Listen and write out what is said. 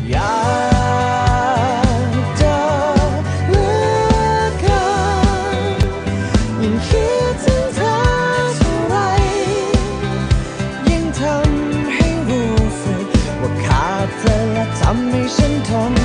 อยากเจอเหลือเกินยิ่งคิดถึงเธอเท่าไรยิ่งทำให้รู้สึกว่าขาดเธอและทำให้ฉันทน